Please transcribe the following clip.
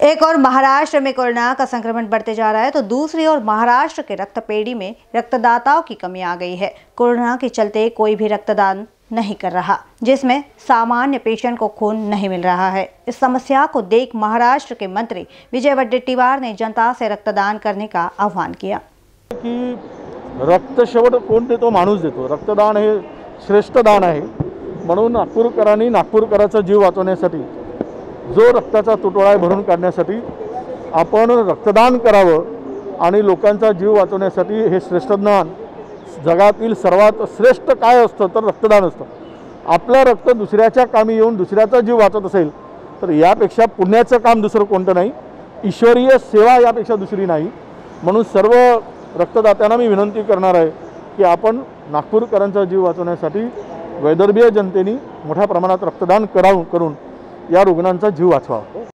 एक और महाराष्ट्र में कोरोना का संक्रमण बढ़ते जा रहा है तो दूसरी ओर महाराष्ट्र के रक्तपेढ़ी में रक्तदाताओं की कमी आ गई है। कोरोना के चलते कोई भी रक्तदान नहीं कर रहा, जिसमें सामान्य पेशेंट को खून नहीं मिल रहा है। इस समस्या को देख महाराष्ट्र के मंत्री विजय वडेट्टीवार ने जनता से रक्तदान करने का आह्वान किया की रक्त शेवट कोण देतो? माणूस देतो। रक्तदान हे श्रेष्ठ दान आहे, म्हणून नागपूरकरांनी नागपूरकरांचा जीव वाचवण्यासाठी, जो रक्ताचा तुटवडा भरून काढण्यासाठी आपण रक्तदान करावं आणि लोकांचा जीव वाचवण्यासाठी हे श्रेष्ठ दान जगातील सर्वात श्रेष्ठ काय असतं तर रक्तदान असतं। आपलं रक्त दुसऱ्याच्या कामी येऊन दुसऱ्याचा जीव वाचत असेल तर यापेक्षा पुण्याचं काम दुसरं कोणतं नाही, ईश्वरीय सेवा यापेक्षा दुसरी नाही। म्हणून सर्व रक्तदात्यांना मी विनंती करणार आहे की आपण नागपूरकरांचा जीव वाचवण्यासाठी वैदर्भीय जनतेने मोठ्या प्रमाणात रक्तदान करून या रुग्णांचा जीव वाचवावा।